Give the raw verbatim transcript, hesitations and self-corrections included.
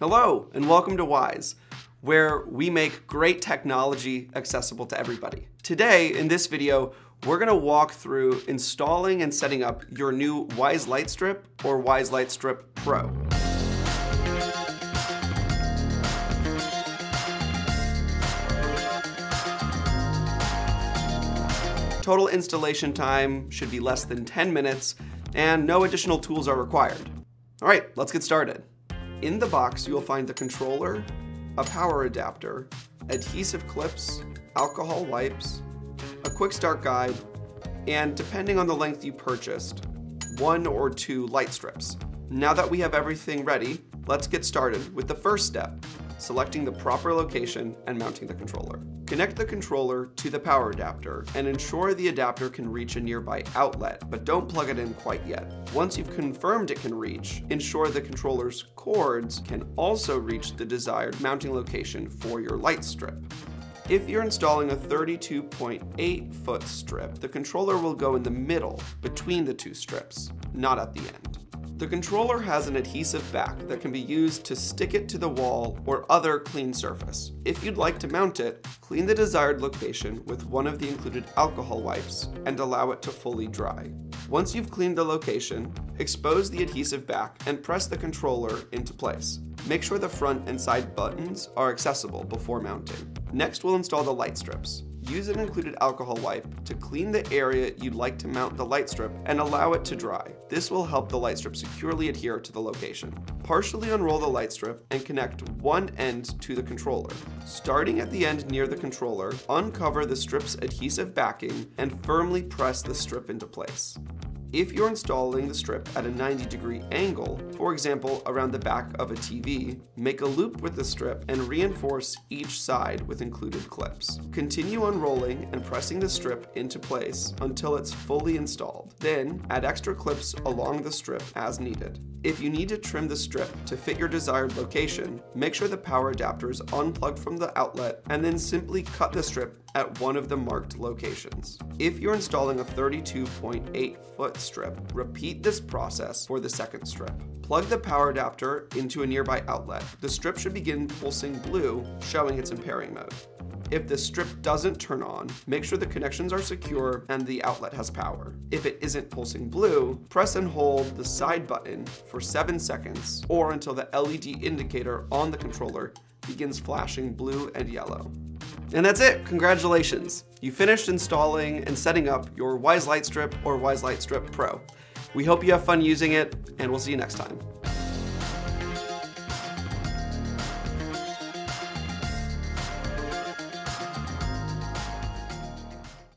Hello, and welcome to Wyze, where we make great technology accessible to everybody. Today, in this video, we're gonna walk through installing and setting up your new Wyze LightStrip or Wyze LightStrip Pro. Total installation time should be less than ten minutes, and no additional tools are required. All right, let's get started. In the box, you'll find the controller, a power adapter, adhesive clips, alcohol wipes, a quick start guide, and depending on the length you purchased, one or two light strips. Now that we have everything ready, let's get started with the first step, selecting the proper location and mounting the controller. Connect the controller to the power adapter and ensure the adapter can reach a nearby outlet, but don't plug it in quite yet. Once you've confirmed it can reach, ensure the controller's cords can also reach the desired mounting location for your light strip. If you're installing a thirty-two point eight foot strip, the controller will go in the middle between the two strips, not at the end. The controller has an adhesive back that can be used to stick it to the wall or other clean surface. If you'd like to mount it, clean the desired location with one of the included alcohol wipes and allow it to fully dry. Once you've cleaned the location, expose the adhesive back and press the controller into place. Make sure the front and side buttons are accessible before mounting. Next, we'll install the light strips. Use an included alcohol wipe to clean the area you'd like to mount the light strip and allow it to dry. This will help the light strip securely adhere to the location. Partially unroll the light strip and connect one end to the controller. Starting at the end near the controller, uncover the strip's adhesive backing and firmly press the strip into place. If you're installing the strip at a ninety degree angle, for example around the back of a T V, make a loop with the strip and reinforce each side with included clips. Continue unrolling and pressing the strip into place until it's fully installed. Then add extra clips along the strip as needed. If you need to trim the strip to fit your desired location, make sure the power adapter is unplugged from the outlet and then simply cut the strip at one of the marked locations. If you're installing a thirty-two point eight foot strip, repeat this process for the second strip. Plug the power adapter into a nearby outlet. The strip should begin pulsing blue, showing it's in pairing mode. If the strip doesn't turn on, make sure the connections are secure and the outlet has power. If it isn't pulsing blue, press and hold the side button for seven seconds or until the L E D indicator on the controller begins flashing blue and yellow. And that's it, congratulations. You finished installing and setting up your Wyze LightStrip or Wyze LightStrip Pro. We hope you have fun using it, and we'll see you next time.